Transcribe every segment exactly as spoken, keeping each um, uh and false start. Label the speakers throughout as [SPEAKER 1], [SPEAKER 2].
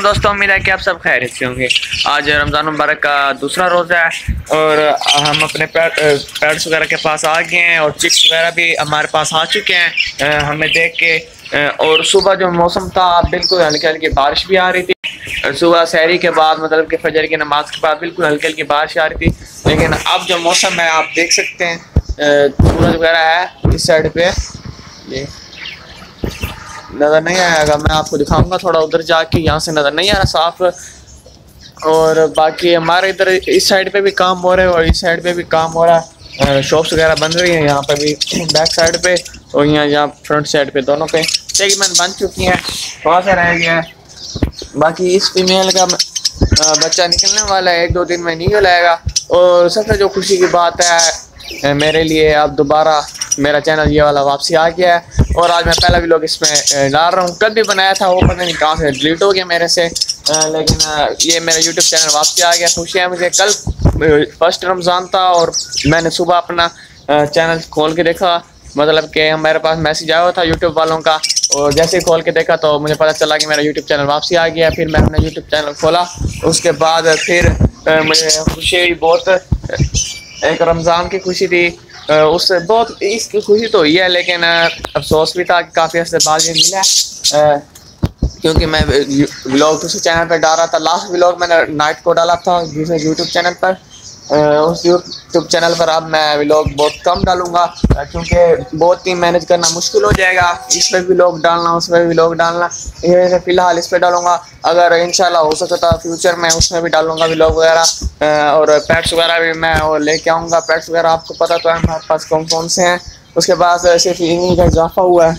[SPEAKER 1] दोस्तों, उम्मीद है कि आप सब खैरियत से होंगे। आज रमज़ान मुबारक का दूसरा रोज़ा है और हम अपने पेट्स वगैरह के पास आ गए हैं और चिक्स वगैरह भी हमारे पास आ चुके हैं हमें देख के। और सुबह जो मौसम था बिल्कुल हल्की हल्की बारिश भी आ रही थी। सुबह सहरी के बाद मतलब कि फजर की नमाज के बाद बिल्कुल हल्की हल्की बारिश आ रही थी, लेकिन अब जो मौसम है आप देख सकते हैं सूरज वगैरह है इस साइड पे, ये नज़र नहीं आएगा, मैं आपको दिखाऊंगा थोड़ा उधर जाके, यहाँ से नज़र नहीं आ रहा साफ। और बाकी हमारे इधर इस साइड पे भी काम हो रहा है और इस साइड पे भी काम हो रहा है, शॉप्स वगैरह बन रही हैं यहाँ पे भी, बैक साइड पे और यहाँ यहाँ फ्रंट साइड पे, दोनों पे तकरीबन बन चुकी हैं, थोड़ा सा रह गया है। बाकी इस फीमेल का बच्चा निकलने वाला है, एक दो दिन में निकल आएगा। और सबसे जो खुशी की बात है मेरे लिए, अब दोबारा मेरा चैनल ये वाला वापसी आ गया है और आज मैं पहला भी लोग इसमें डाल रहा हूँ। कल भी बनाया था, वो पता नहीं कहाँ से डिलीट हो गया मेरे से, लेकिन ये मेरा यूट्यूब चैनल वापसी आ गया। खुशी है मुझे। कल फर्स्ट रमज़ान था और मैंने सुबह अपना चैनल खोल के देखा, मतलब कि मेरे पास मैसेज आया हुआ था यूट्यूब वालों का, और जैसे ही खोल के देखा तो मुझे पता चला कि मेरा यूट्यूब चैनल वापसी आ गया। फिर मैं अपना यूट्यूब चैनल खोला, उसके बाद फिर मुझे खुशी बहुत, एक रमज़ान की खुशी थी, उससे बहुत इसकी खुशी तो हुई है, लेकिन अफसोस भी था कि काफ़ी अर्से बाद ये मिला, क्योंकि मैं व्लॉग दूसरे चैनल पर डाल रहा था। लास्ट व्लॉग मैंने नाइट को डाला था दूसरे यूट्यूब चैनल पर, उस यूट्यूब चैनल पर अब मैं व्लॉग बहुत कम डालूंगा क्योंकि बहुत ही मैनेज करना मुश्किल हो जाएगा, इस पर भी व्लॉग डालना उस पर भी व्लॉग डालना। ये फ़िलहाल इस पर डालूंगा, अगर इंशाल्लाह हो सके तो फ्यूचर में उसमें भी डालूंगा व्लॉग वगैरह, और पेट्स वगैरह भी मैं और लेके आऊँगा। पेट्स वगैरह आपको पता तो है हमारे पास कौन कौन से हैं। उसके बाद सिर्फ इन्हीं का इजाफा हुआ है,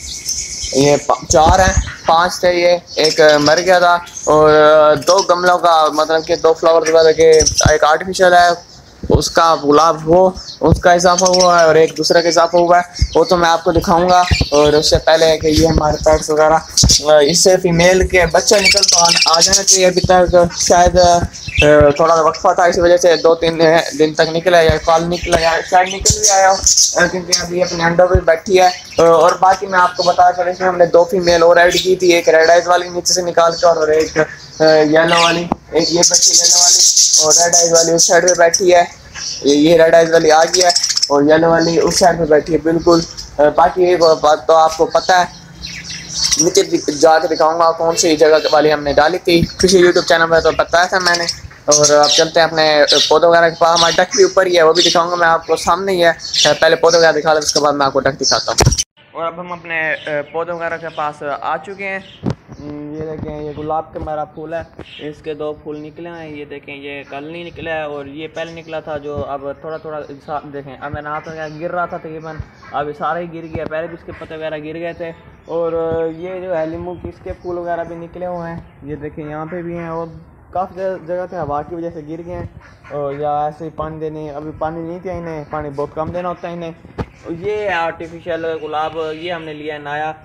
[SPEAKER 1] ये चार हैं, पांच थे, ये एक मर गया था, और दो गमलों का मतलब कि दो फ्लावर वगैरह के, एक आर्टिफिशियल है उसका गुलाब वो उसका इजाफा हुआ है और एक दूसरा का इजाफा हुआ है, वो तो मैं आपको दिखाऊंगा। और उससे पहले कि ये हमारे पेट्स वगैरह, इससे फीमेल के बच्चा निकल तो आ, आ जाना चाहिए। अभी तक शायद थोड़ा वक्फा था, इसी वजह से दो तीन दिन तक निकला या कॉल निकला या शायद निकल भी आया हो, क्योंकि अभी अपने अंडों पर बैठी है। और बाकी मैं आपको बता चला, इसमें हमने दो फीमेल और ऐड की थी, एक रेड आइज वाली नीचे से निकाल कर और एक येलो वाली, एक ये बच्ची येलो वाली और रेड आइज वाली उस साइड पे बैठी है, ये ये रेड आइज वाली आ गया है और येलो वाली उस साइड पे बैठी है बिल्कुल। बाकी एक बात तो आपको पता है, नीचे जाके दिखाऊंगा कौन सी जगह वाली हमने डाली थी, किसी यूट्यूब चैनल में तो बताया था मैंने। और अब चलते हैं अपने पौधों वगैरह के पास, हमारे डक भी ऊपर ही है, वो भी दिखाऊंगा मैं आपको, सामने ही है। पहले पौधे वगैरह दिखा लें, उसके बाद मैं आपको डक दिखाता हूँ। और अब हम अपने पौधों वगैरह के पास आ चुके हैं। ये देखें, ये गुलाब का मेरा फूल है, इसके दो फूल निकले हैं, ये देखें, ये कल नहीं निकला है और ये पहले निकला था, जो अब थोड़ा थोड़ा देखें, अब मेरा हाथ वगैरह गिर रहा था तकरीबन, अब ये सारा ही गिर गया, पहले भी इसके पत्ते वगैरह गिर गए थे। और ये जो है लीमू की, इसके फूल वगैरह भी निकले हुए हैं, ये देखें यहाँ पे भी हैं, और काफ़ी जगह पे हवा की वजह से गिर गए हैं, और या ऐसे ही पानी देने, अभी पानी नहीं था इन्हें, पानी बहुत कम देना होता है इन्हें। ये आर्टिफिशियल गुलाब, ये हमने लिया है नया,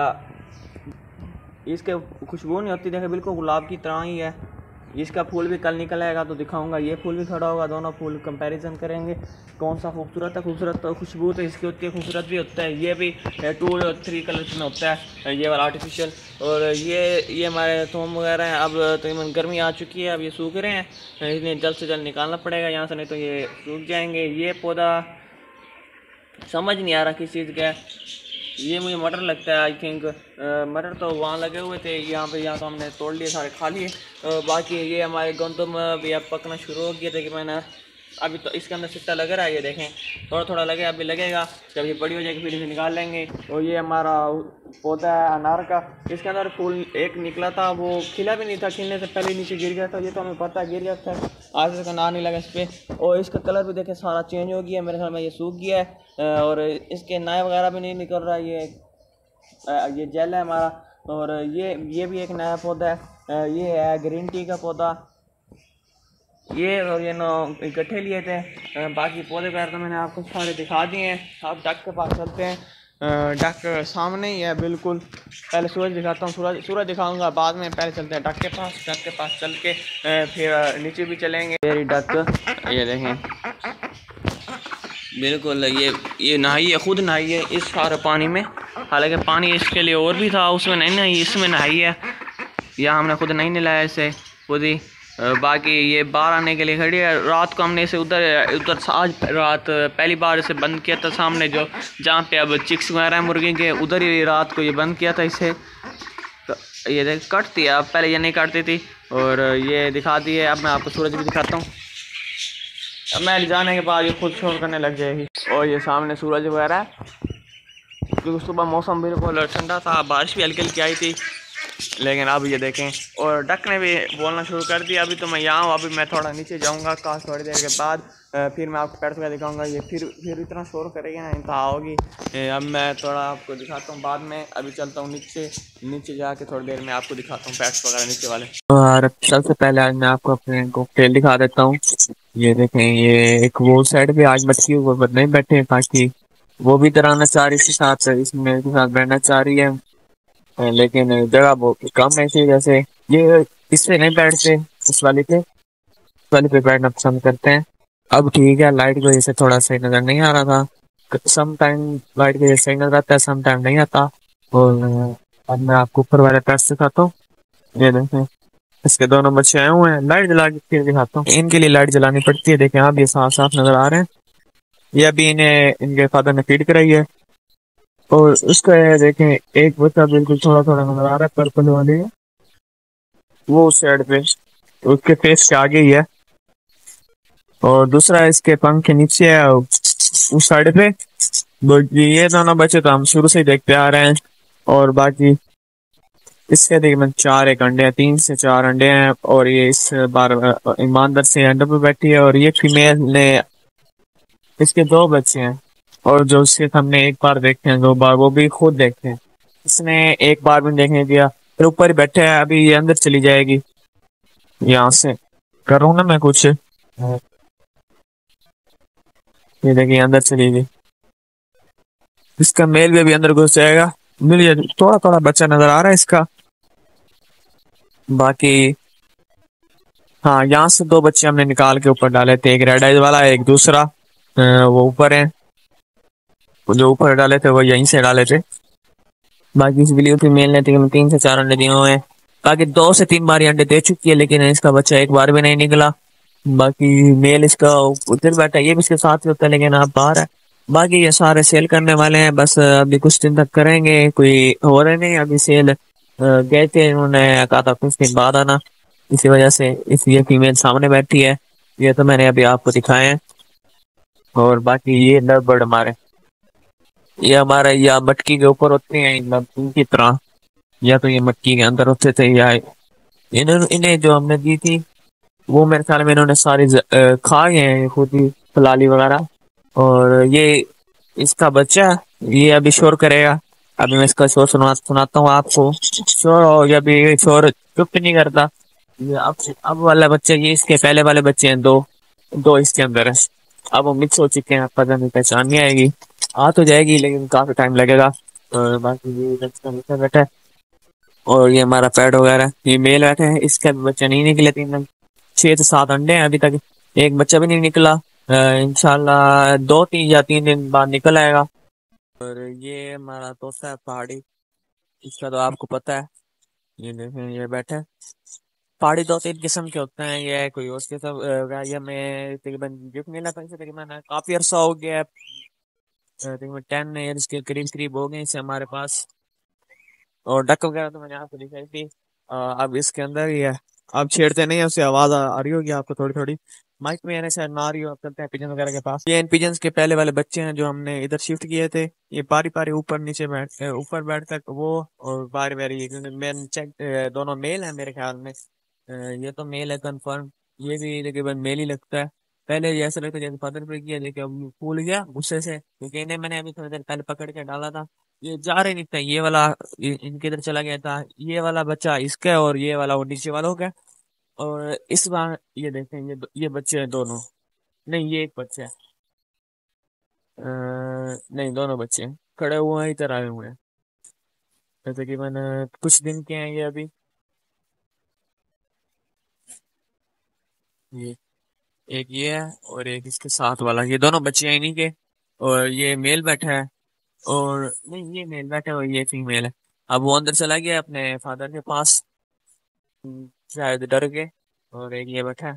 [SPEAKER 1] इसके खुशबू नहीं होती, देखें बिल्कुल गुलाब की तरह ही है। इसका फूल भी कल निकल आएगा तो दिखाऊंगा, ये फूल भी खड़ा होगा, दोनों फूल कंपैरिजन करेंगे कौन सा खूबसूरत है। खूबसूरत तो खुशबू तो इसकी होती है, खूबसूरत भी होता है, ये भी टू थ्री कलर्स में होता है ये वाला आर्टिफिशियल। और ये ये हमारे थोम वगैरह हैं, अब तकरीबन गर्मी आ चुकी है, अब ये सूख रहे हैं, इन्हें जल्द से जल्द निकालना पड़ेगा यहाँ से, नहीं तो ये सूख जाएंगे। ये पौधा समझ नहीं आ रहा किस चीज़ का है, ये मुझे मटर लगता है, आई थिंक मटर तो वहाँ लगे हुए थे, यहाँ पे यहाँ तो हमने तोड़ लिए, सारे खा लिए। बाकी ये हमारे गंदम भी अब पकना शुरू हो गया था, कि मैंने अभी तो इसके अंदर सिट्टा लग रहा है, ये देखें थोड़ा थोड़ा लगे, अभी लगेगा, जब ये बड़ी हो जाएगी फिर इसे निकाल लेंगे। और ये हमारा पौधा है अनार का, इसके अंदर फूल एक निकला था, वो खिला भी नहीं था, खिलने से पहले नीचे गिर गया था, ये तो हमें पता है गिर जाता है, आज तक अनार नहीं लगा इस पर। और इसका कलर भी देखें सारा चेंज हो गया, मेरे ख्याल में ये सूख गया है, और इसके नए वगैरह भी नहीं निकल रहा है, ये ये जेल है हमारा। और ये ये भी एक नया पौधा है, ये है ग्रीन टी का पौधा, ये और ये नो इकट्ठे लिए थे। बाकी पौधे वगैरह तो मैंने आपको सारे दिखा दिए हैं। आप डक के पास चलते हैं, डक सामने ही है बिल्कुल। पहले सूरज दिखाता हूँ, सूरज सूरज दिखाऊंगा बाद में, पहले चलते हैं डक के पास। डक के पास चल के फिर नीचे भी चलेंगे। मेरी डक ये देखें बिल्कुल, ये ये नहाई है, खुद नहाई है इस सारे पानी में, हालांकि पानी इसके लिए और भी था, उसमें नहीं नहाई, इसमें नहाई है। या हमने खुद नहीं नहलाया इसे खुद ही। अ, बाकी ये बाहर आने के लिए खड़ी है। रात को हमने इसे उधर उधर आज रात पहली बार इसे बंद किया था सामने, जो जहाँ पे अब चिक्स वगैरह हैं मुर्गी के, उधर ही रात को ये बंद किया था इसे। तो ये देख कटती है, अब पहले ये नहीं काटती थी। और ये दिखा दी है। अब मैं आपको सूरज भी दिखाता हूँ। अब मैं जाने के बाद ये खुद शोर करने लग जाएगी। और ये सामने सूरज वगैरह है, क्योंकि सुबह मौसम बिल्कुल ठंडा था, बारिश भी हल्की हल्की आई थी। लेकिन अब ये देखें, और डक ने भी बोलना शुरू कर दिया। अभी तो मैं यहाँ हूँ, अभी मैं थोड़ा नीचे जाऊँगा, काश थोड़ी देर के बाद फिर मैं आपको पैर वगैरह दिखाऊंगा। ये फिर फिर इतना शोर करेगी ना, इंतहा होगी। अब मैं थोड़ा आपको दिखाता हूँ बाद में। अभी चलता हूँ नीचे, नीचे जाके थोड़ी देर में आपको दिखाता हूँ पैट्स वगैरह नीचे वाले। और सबसे पहले आज मैं आपको अपने कॉकटेल दिखा देता हूँ। ये देखें, ये एक वो साइड पे आज मटकी ऊपर नहीं बैठे, ताकि वो भी तराना चाह रही इसके साथ, इसमें के साथ बैठना चाह रही है, लेकिन जगह बहुत कम है इसी वजह से ये इससे नहीं बैठते, इस वाली पे इस वाली पे बैठना पसंद करते हैं। अब ठीक है, लाइट की वजह से थोड़ा सही नजर नहीं आ रहा था। सम टाइम लाइट की वजह से सही नजर आता है, सम टाइम नहीं आता। और अब मैं आपको ऊपर वाले पैर दिखाता हूँ। ये देखें, इसके दोनों बच्चे आए हुए हैं। लाइट जला के फिर दिखाता हूँ। इनके लिए लाइट जलानी पड़ती है। देखें आप, ये साफ साफ नजर आ रहे हैं। ये अभी इन्हें इनके फादर ने फीड कराई है। और उसका है, देखें एक बच्चा बिल्कुल थोड़ा थोड़ा नजर आ रहा है, पर्पल वाली है वो उस साइड पे, उसके फेस के आगे ही है। और दूसरा इसके पंख के नीचे है उस साइड पे। ये दोनों बच्चे तो हम शुरू से ही देखते आ रहे हैं। और बाकी इसके तकरीबन चार एक अंडे हैं, तीन से चार अंडे हैं। और ये इस बार ईमानदार से अंडे पे बैठी है। और ये फीमेल ने, इसके दो बच्चे हैं। और जो उसके हमने एक बार देखे हैं, दो बार, वो भी खुद देखे हैं। इसने एक बार भी देखने दिया, फिर ऊपर ही बैठे है। अभी ये अंदर चली जाएगी। यहाँ से कर रहा हूँ ना मैं कुछ, ये देखिए अंदर चली गई। इसका मेल भी अभी अंदर घुस जाएगा। मिलिए, थोड़ा थोड़ा बच्चा नजर आ रहा है इसका। बाकी हाँ, यहाँ से दो बच्चे हमने निकाल के ऊपर डाले थे, एक रेड आइज वाला, एक दूसरा वो ऊपर है। जो ऊपर डाले थे वो यहीं से डाले थे। बाकी इस बिल्ली फीमेल ने तकरीबन तीन से चार अंडे दिए हुए हैं। बाकी दो से तीन बार अंडे दे चुकी है, लेकिन इसका बच्चा एक बार भी नहीं निकला। बाकी मेल इसका उधर बैठा, ये भी इसके साथ ही होता है, लेकिन आप बाहर है। बाकी ये सारे सेल करने वाले हैं, बस अभी कुछ दिन तक करेंगे, कोई हो रहे नहीं अभी सेल। गए थे, उन्होंने कहा था कुछ दिन बाद आना, इसी वजह से इस ये फीमेल सामने बैठी है। ये तो मैंने अभी आपको दिखाए हैं। और बाकी ये लव बर्ड हमारे, ये हमारे या मटकी के ऊपर होते हैं इनकी तरह, या तो ये मटकी के अंदर होते थे, या इन्होंने इन्हें जो हमने दी थी वो मेरे ख्याल में इन्होंने सारी खा गए हैं खुद ही, फलाली वगैरह। और ये इसका बच्चा, ये अभी शोर करेगा। अभी मैं इसका शोर सुना सुनाता हूँ आपको। शोर हो गया, अभी शोर चुप नहीं करता। ये अब अब वाला बच्चा, ये इसके पहले वाले बच्चे हैं, दो दो इसके अंदर है। अब वो मिक्स हो चुके हैं, पता नहीं पहचान नहीं आएगी, आ तो जाएगी लेकिन काफी टाइम लगेगा। और बाकी ये बच्चा नीचे बैठा है। और ये हमारा पैड वगैरह, ये मेल बैठे हैं, इसका भी बच्चा नहीं निकले। तीन छह से सात अंडे हैं अभी तक, एक बच्चा भी नहीं निकला। इंशाल्लाह दो तीन या तीन दिन बाद निकल आएगा। और ये हमारा तोता है पहाड़ी, इसका तो आपको पता है। ये देखें, ये बैठा है। पहाड़ी दो तीन किस्म के होते हैं, ये कोई और किस्म अ, ये हमें तकरीबन गिफ्ट मिला था इसे, तकरीबन काफी अरसा हो गया है, तकरीबन टेन ईयर्स के करीब करीब हो गए इसे हमारे पास। और डक वगैरह तो मैंने आपको दिखाई थी। अ, अब इसके अंदर ही है। अब छेड़ते नहीं है, उससे आवाज आ, आ रही होगी आपको थोड़ी थोड़ी। माइक में आने से ना आ रही हो, अब चलते हैं पिजन वगैरह के पास। ये इन पिजन्स के पहले वाले बच्चे हैं जो हमने इधर शिफ्ट किए थे। ये पारी पारी ऊपर नीचे बैठ ऊपर बैठ तक वो, और बारी बारी मैन चेक, दोनों मेल है मेरे ख्याल में। अ, ये तो मेल है कंफर्म। ये भी तकरीबन मेल ही लगता है। पहले ये ऐसा लगता है जैसे फादर पे किया, लेकिन अब फूल गया गुस्से से, क्योंकि इन्हें मैंने अभी थोड़ी देर पहले पकड़ के डाला था। ये जा रहे नहीं था, ये वाला इ- इनके इधर चला गया था, ये वाला बच्चा इसका, और ये वाला वो नीचे वाला हो गया। और इस बार ये देखें, ये ये बच्चे हैं दोनों, नहीं ये एक बच्चा है। अ, नहीं दोनों बच्चे हैं, खड़े हुए हैं, इधर आए हुए हैं। तकरीबन कुछ दिन के हैं ये अभी। ये एक ये है, और एक इसके साथ वाला, ये दोनों बच्चे हैं इन्हीं के। और ये मेल बैठा है, और नहीं ये मेल बैठा है और ये फीमेल है। अब वो अंदर चला गया अपने फादर के पास। शायद डर गए। और एक ये बैठा है,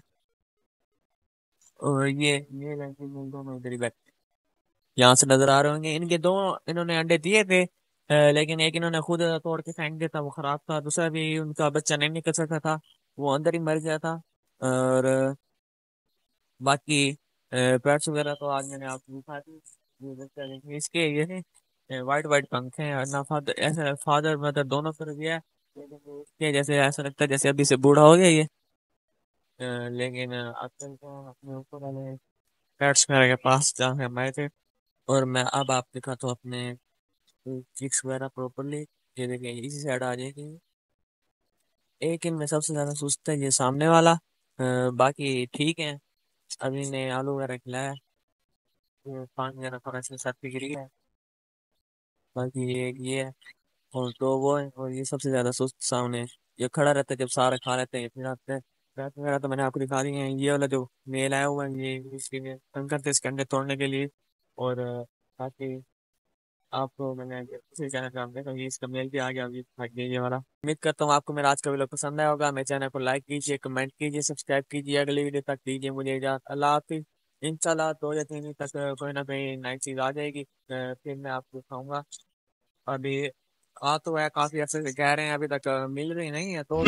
[SPEAKER 1] और ये ये लड़के दोनों इधर ही बैठे यहाँ से नजर आ रहे होंगे। इनके दो इन्होंने अंडे दिए थे, अ, लेकिन एक इन्होंने खुद तोड़ के फेंक दिया था, वो खराब था। दूसरा भी उनका बच्चा नहीं निकल सकता था, वो अंदर ही मर गया था। और अ, बाकी पेट्स वगैरह तो आज मैंने आपको दिखा दी। ये बच्चा देखिए, इसके ये वाइट वाइट पंख हैं, और ना फादर ऐसा फादर मदर दोनों तरफ ये है। लेकिन इसके जैसे ऐसा लगता है जैसे अभी से बूढ़ा हो गया ये। अ, लेकिन अ, आजकल तो अपने ऊपर वाले पेट्स वगैरह के पास जहाँ हम आए थे, और मैं अब आप दिखाता हूँ अपने चिक्स वगैरह प्रॉपरली। ये देखिए इसी साइड आ जाएगी। एक इनमें सबसे ज्यादा सुस्त है ये सामने वाला, अ, बाकी ठीक है। अभी ने आलू वगैरह खिलाया है, ये पानी वगैरह थोड़ा सा सर पे गिरी है। बाकी ये ये है, और तो वो है, और ये सबसे ज्यादा सुस्त सामने है। ये खड़ा रहता है जब सारे खा लेते हैं फिर आते हैं। रात वगैरह तो मैंने आपको दिखा दी है। ये वाला जो मेल आया हुआ है ये इसके लिए तंग करते हैं इसके अंडे तोड़ने के लिए। और अ, बाकी आपको मैंने इसे कहना चाहता हूँ कि इसका मेल भी आ गया अभी भाग गया ये वाला। उम्मीद करता हूँ आपको मेरा आज का वीडियो पसंद आया होगा। मेरे चैनल को लाइक कीजिए, कमेंट कीजिए, सब्सक्राइब कीजिए। अगली वीडियो तक दीजिए मुझे इजाजत। अल्लाह हाफिज़। इंशाल्लाह दो या तीन दिन तक अ, कोई ना कोई नई चीज आ जाएगी, अ, फिर मैं आपको दिखाऊंगा। अभी आ तो है, काफी अर्से से कह रहे हैं, अभी तक अ, मिल रही नहीं है तो